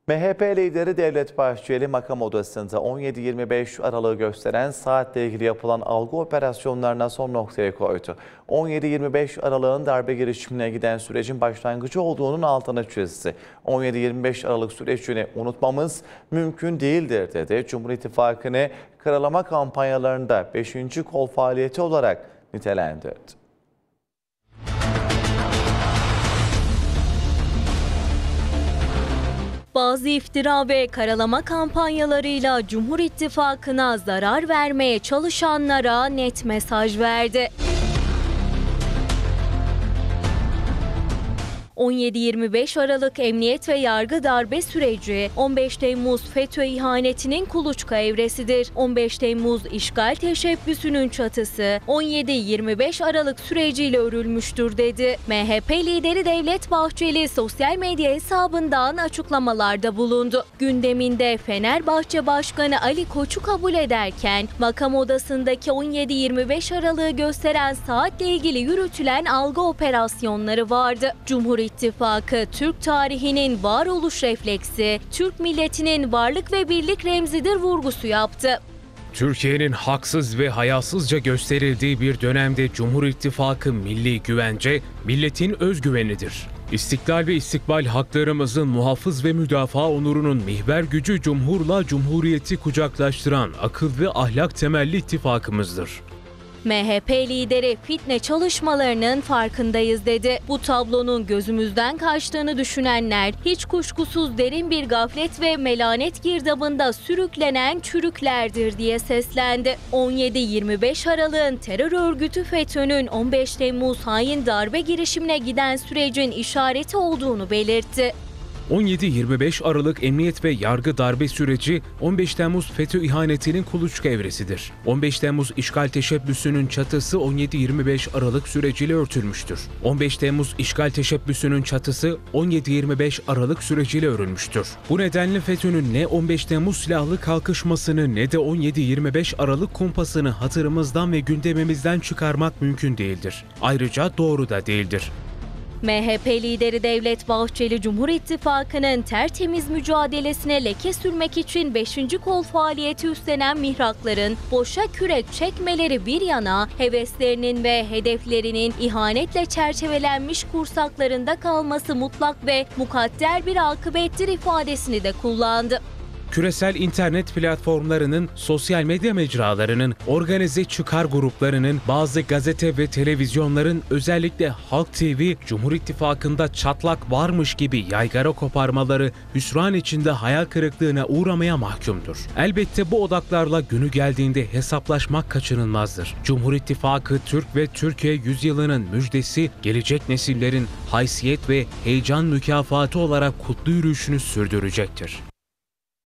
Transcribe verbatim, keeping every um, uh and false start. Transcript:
M H P lideri Devlet Bahçeli makam odasında on yedi yirmi beş Aralık'ı gösteren saatle ilgili yapılan algı operasyonlarına son noktayı koydu. on yedi yirmi beş Aralık'ın darbe girişimine giden sürecin başlangıcı olduğunun altını çizdi. on yedi yirmi beş Aralık sürecini unutmamız mümkün değildir dedi. Cumhur İttifakı'nı karalama kampanyalarında beşinci kol faaliyeti olarak nitelendirdi. Bazı iftira ve karalama kampanyalarıyla Cumhur İttifakı'na zarar vermeye çalışanlara net mesaj verdi. on yedi yirmi beş Aralık Emniyet ve Yargı darbe süreci, on beş Temmuz FETÖ ihanetinin kuluçka evresidir. on beş Temmuz işgal teşebbüsünün çatısı on yedi yirmi beş Aralık süreciyle örülmüştür dedi. M H P lideri Devlet Bahçeli sosyal medya hesabından açıklamalarda bulundu. Gündeminde Fenerbahçe Başkanı Ali Koç'u kabul ederken makam odasındaki on yedi yirmi beş Aralık'ı gösteren saatle ilgili yürütülen algı operasyonları vardı. Cumhur İttifakı, Türk tarihinin varoluş refleksi, Türk milletinin varlık ve birlik remzidir vurgusu yaptı. Türkiye'nin haksız ve hayasızca gösterildiği bir dönemde Cumhur İttifakı milli güvence, milletin özgüvenidir. İstiklal ve istikbal haklarımızın muhafız ve müdafaa onurunun mihver gücü Cumhur'la Cumhuriyeti kucaklaştıran akıl ve ahlak temelli ittifakımızdır. M H P lideri fitne çalışmalarının farkındayız dedi. Bu tablonun gözümüzden kaçtığını düşünenler hiç kuşkusuz derin bir gaflet ve melanet girdabında sürüklenen çürüklerdir diye seslendi. on yedi yirmi beş Aralık'ın terör örgütü FETÖ'nün on beş Temmuz hain darbe girişimine giden sürecin işareti olduğunu belirtti. on yedi yirmi beş Aralık Emniyet ve Yargı darbe süreci on beş Temmuz FETÖ ihanetinin kuluçka evresidir. on beş Temmuz işgal teşebbüsünün çatısı on yedi yirmi beş Aralık süreciyle örtülmüştür. on beş Temmuz işgal teşebbüsünün çatısı on yedi yirmi beş Aralık süreciyle örülmüştür. Bu nedenle FETÖ'nün ne on beş Temmuz silahlı kalkışmasını ne de on yedi yirmi beş Aralık kumpasını hatırımızdan ve gündemimizden çıkarmak mümkün değildir. Ayrıca doğru da değildir. M H P lideri Devlet Bahçeli, Cumhur İttifakı'nın tertemiz mücadelesine leke sürmek için beşinci kol faaliyeti üstlenen mihrakların boşa kürek çekmeleri bir yana, heveslerinin ve hedeflerinin ihanetle çerçevelenmiş kursaklarında kalması mutlak ve mukadder bir akıbettir ifadesini de kullandı. Küresel internet platformlarının, sosyal medya mecralarının, organize çıkar gruplarının, bazı gazete ve televizyonların, özellikle Halk T V, Cumhur İttifakı'nda çatlak varmış gibi yaygara koparmaları hüsran içinde hayal kırıklığına uğramaya mahkumdur. Elbette bu odaklarla günü geldiğinde hesaplaşmak kaçınılmazdır. Cumhur İttifakı, Türk ve Türkiye yüzyılının müjdesi, gelecek nesillerin haysiyet ve heyecan mükafatı olarak kutlu yürüyüşünü sürdürecektir.